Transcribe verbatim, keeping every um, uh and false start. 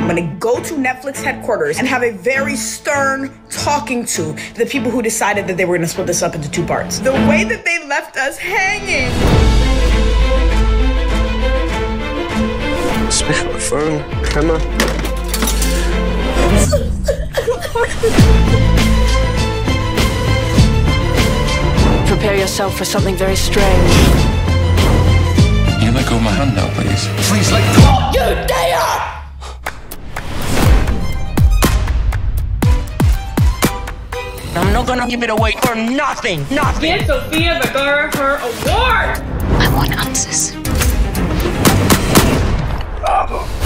I'm gonna go to Netflix headquarters and have a very stern talking to the people who decided that they were gonna split this up into two parts. The way that they left us hanging. Smichphone, Emma. Prepare yourself for something very strange. Can you let go of my hand now, please? Please let go! You dare! I'm not gonna give it away for nothing! Nothing! Give Sofia Vergara her award! I want answers. Bravo.